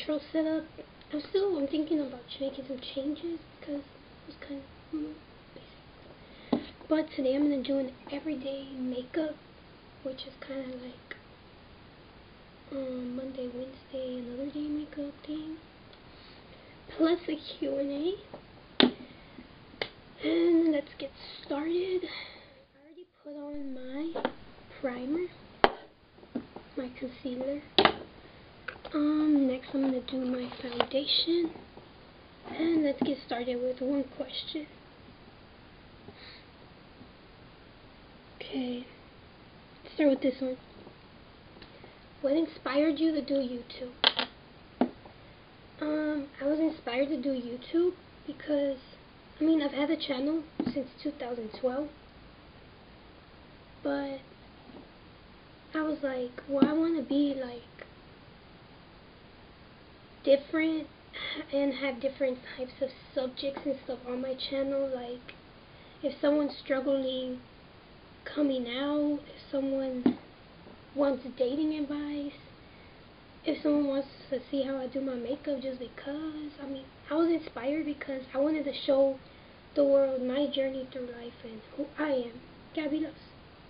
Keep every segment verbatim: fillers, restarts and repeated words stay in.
intro setup. I'm still I'm thinking about making some changes because it's kind of mm, basic. But today I'm gonna do an everyday makeup, which is kind of like um, Monday, Wednesday, another day makeup thing, plus a Q and A. And let's get started. I already put on my primer, my concealer. Um, next I'm going to do my foundation. And let's get started with one question. Okay, let's start with this one. What inspired you to do YouTube? Um, I was inspired to do YouTube because, I mean, I've had a channel since two thousand twelve. But I was like, well, I want to be like different and have different types of subjects and stuff on my channel. Like if someone's struggling coming out, if someone wants dating advice, if someone wants to see how I do my makeup just because. I mean, I was inspired because I wanted to show the world my journey through life and who I am. Gabby Loves.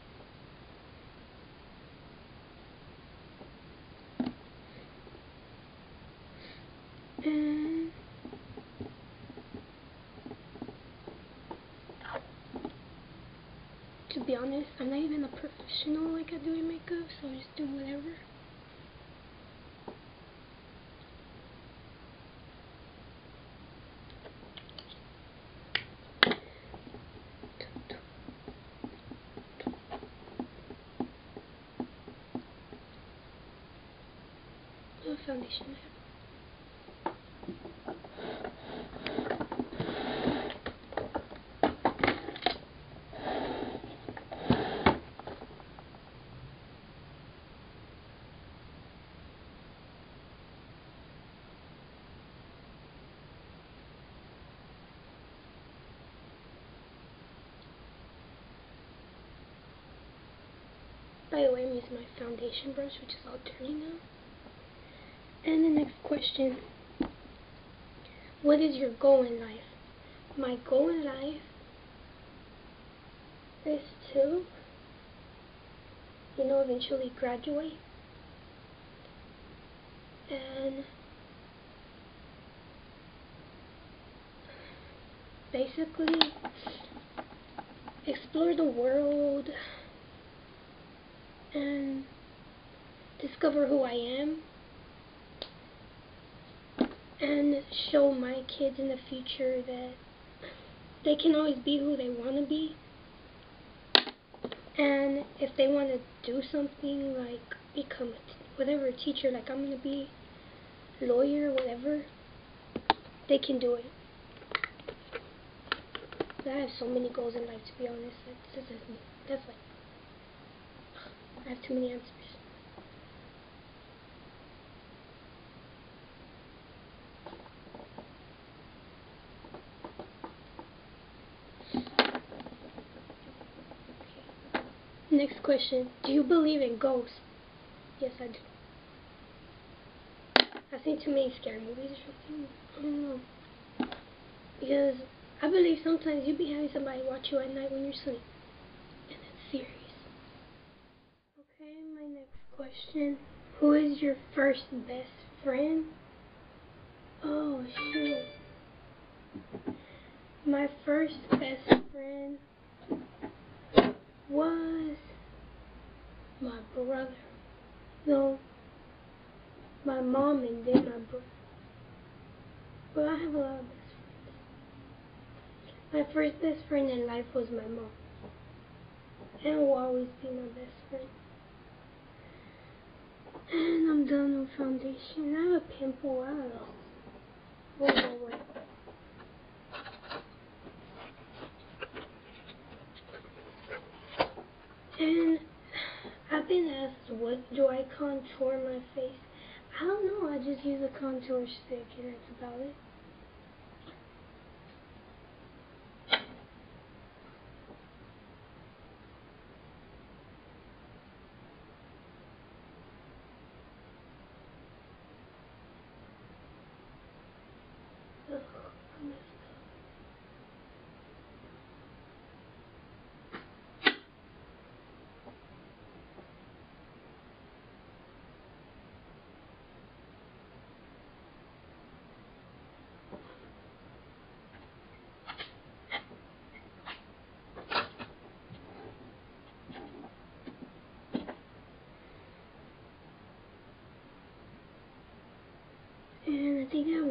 And to be honest, I'm not even a professional like at doing makeup, so I just do whatever. What foundation I have? By the way, I'm using my foundation brush, which is all dirty now. And the next question. What is your goal in life? My goal in life is to, you know, eventually graduate. And basically explore the world and discover who I am and show my kids in the future that they can always be who they want to be. And if they want to do something like become a whatever teacher, like I'm going to be a lawyer, whatever, they can do it. I have so many goals in life, to be honest. That's, that's, that's like, I have too many answers. Next question. Do you believe in ghosts? Yes, I do. I've seen too many scary movies or something. I don't know. Because I believe sometimes you be having somebody watch you at night when you're asleep. And it's serious. Okay, my next question. Who is your first best friend? Oh, shoot. My first best friend was my brother. No, my mom and then my brother. But I have a lot of best friends. My first best friend in life was my mom. And will always be my best friend. And I'm done with foundation. I have a pimple. I don't know. Wait, wait, wait. And I've been asked, what do I contour my face? I don't know. I just use a contour stick and that's about it.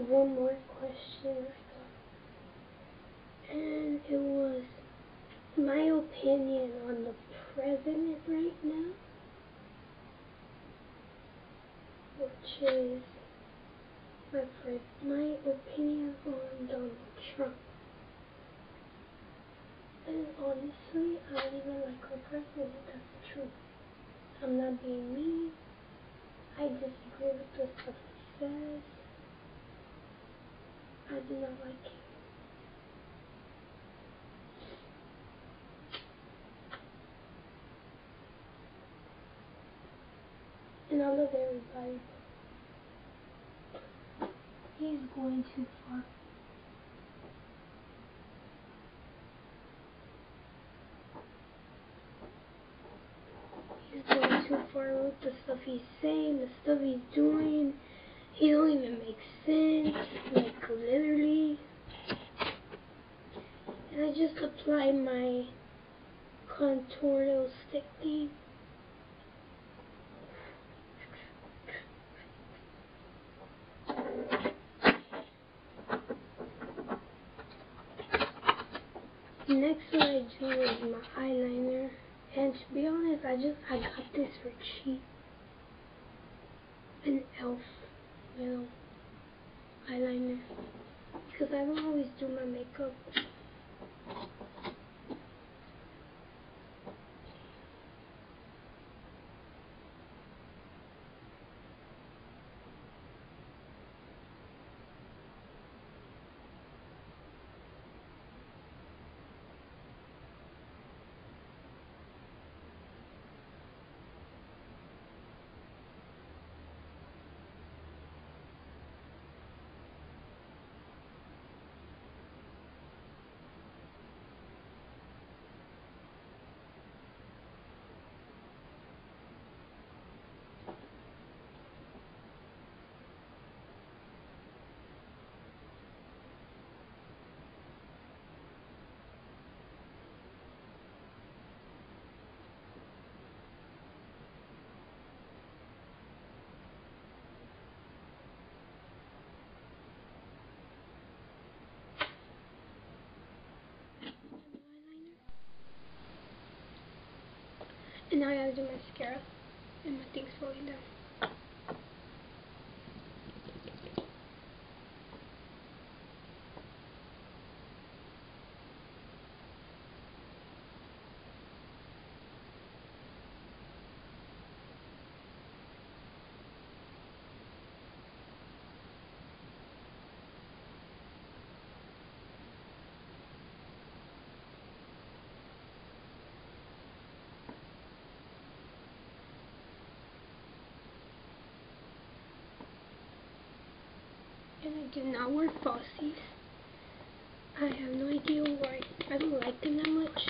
one more question I got, and it was my opinion on the president right now, which is my pre my opinion on Donald Trump. And honestly, I don't even like our president. That's the truth. I'm not being mean. I disagree with the stuff he says. I do not like him. And I love everybody. He's going too far. He's going too far with the stuff he's saying, the stuff he's doing. He don't even make sense, like literally. And I just applied my contour little stick thing. Next what I do is my eyeliner. And to be honest, I just I got this for cheap. An elf little eyeliner. Because I don't always do my makeup. And now I gotta do mascara, and my thing's falling down. And I do not wear falsies. I have no idea why. I don't like them that much.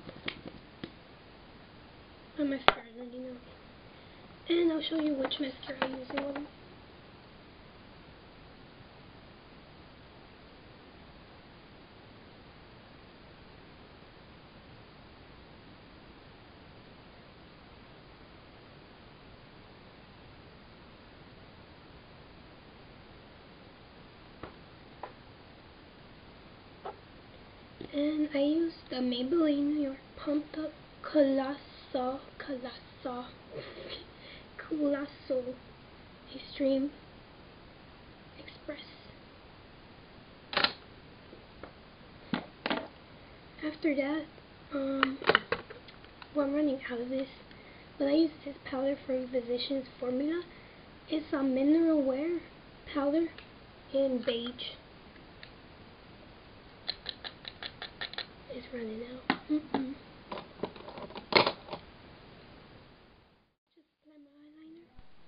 But my friends already know. And I'll show you which mascara I'm using on them. And I use the Maybelline New York Pumped Up Colossal, Colossal, Colossal Extreme Express. After that, um, well, I'm running out of this, but I use this powder from Physicians Formula. It's a mineral wear powder in beige. It's running out. Mm-mm. Just apply my eyeliner.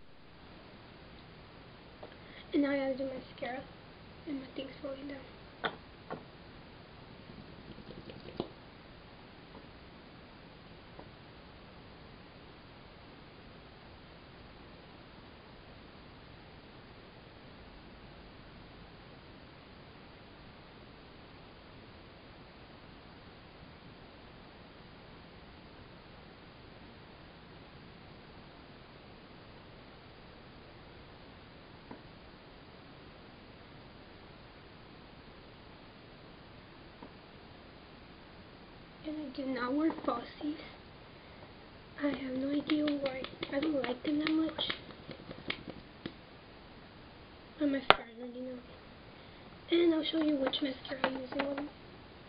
And now I gotta do mascara. And my thing's falling down. And I do not wear falsies. I have no idea why. I don't like them that much. But my friend already know. And I'll show you which mascara I'm using on them.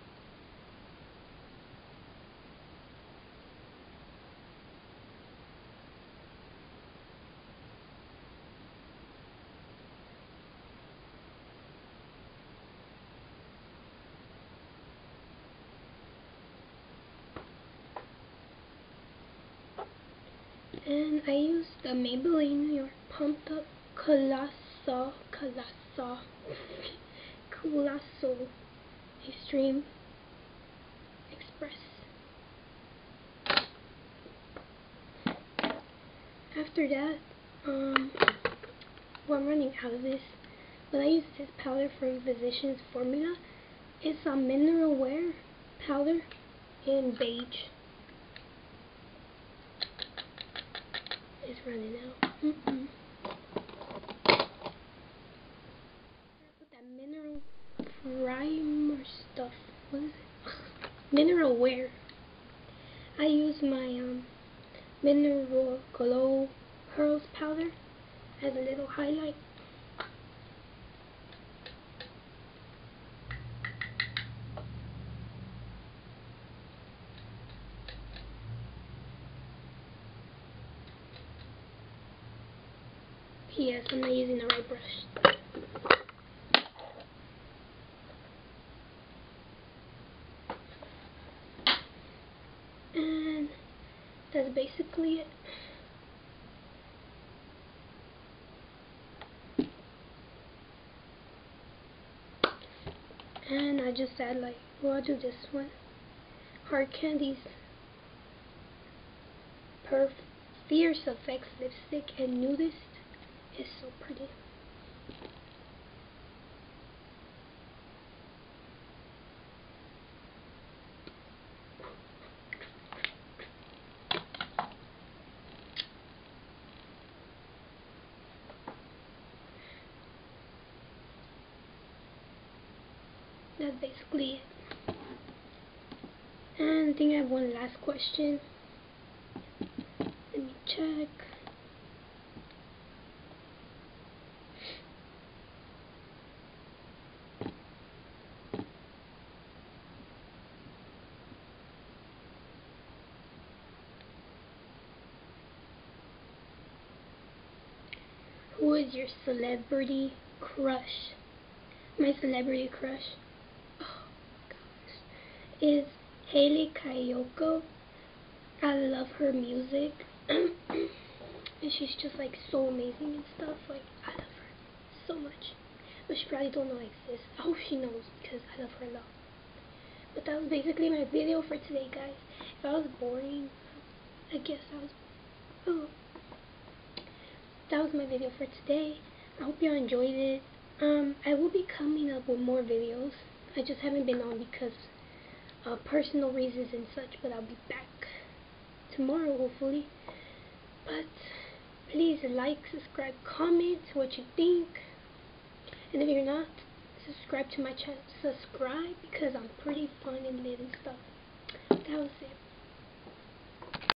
And I use the Maybelline New York Pumped Up Colossal, Colossal, Colossal Extreme Express. After that, um, well, I'm running out of this, but I use this powder from Physicians Formula. It's a mineral wear powder in beige. It's running out. Mm-mm. With that mineral primer stuff. What is it? Mineral wear. I use my um Mineral Glow Pearls powder as a little highlight. P S I'm not using the right brush. And that's basically it. And I just add like, well, I'll do this one. Hard Candy's Perf Fierce Effects Lipstick and Nudist is so pretty. That's basically it. And I think I have one last question. Let me check. Who is your celebrity crush? My celebrity crush, oh gosh, is Hayley Kiyoko. I love her music. And she's just like so amazing and stuff. Like, I love her so much. But she probably don't know I exist. I hope she knows because I love her a lot. But that was basically my video for today, guys. If I was boring, I guess I was. Oh, that was my video for today. I hope y'all enjoyed it. Um, I will be coming up with more videos. I just haven't been on because of personal reasons and such, but I'll be back tomorrow, hopefully. But please like, subscribe, comment what you think. And if you're not, subscribe to my channel. Subscribe because I'm pretty fun and lit and stuff. That was it.